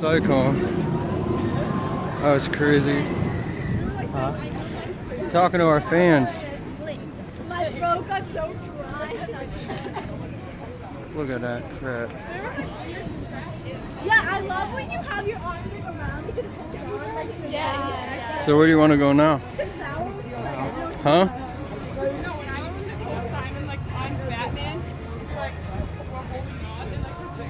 cyclone. That was crazy. Huh? Talking to our fans. My throat got so dry. Look at that crap. Yeah, I love when you have your arms around me and hold on. Like, yeah. So where do you want to go now? Huh? Simon, like on Batman, like we're holding on and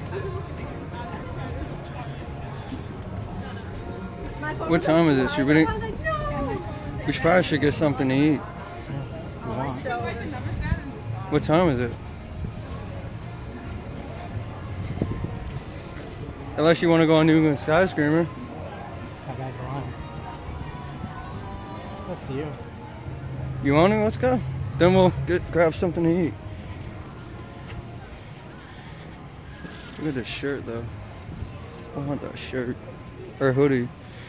like What time is it? Should we probably should get something to eat. What time is it? Unless you want to go on New England Skyscraper. I gotta go on. It's up to you. You want to? Let's go. Then we'll grab something to eat. Look at this shirt though. I want that shirt. Or hoodie.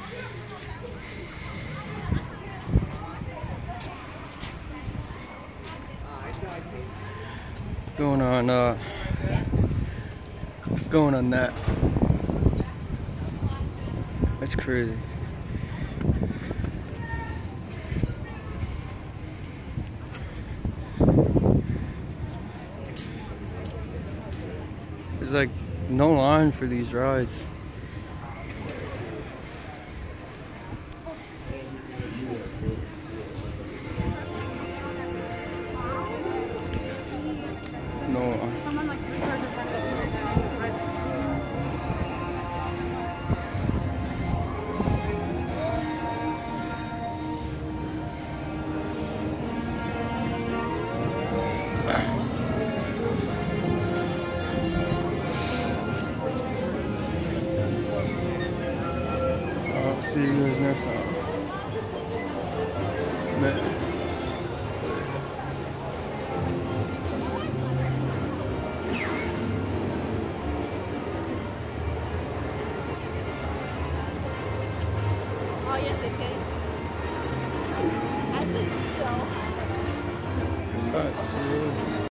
Going on that. That's crazy. There's like no line for these rides. No. I'll see you guys next time. Oh, yes, they can. I think so. Alright, see you later.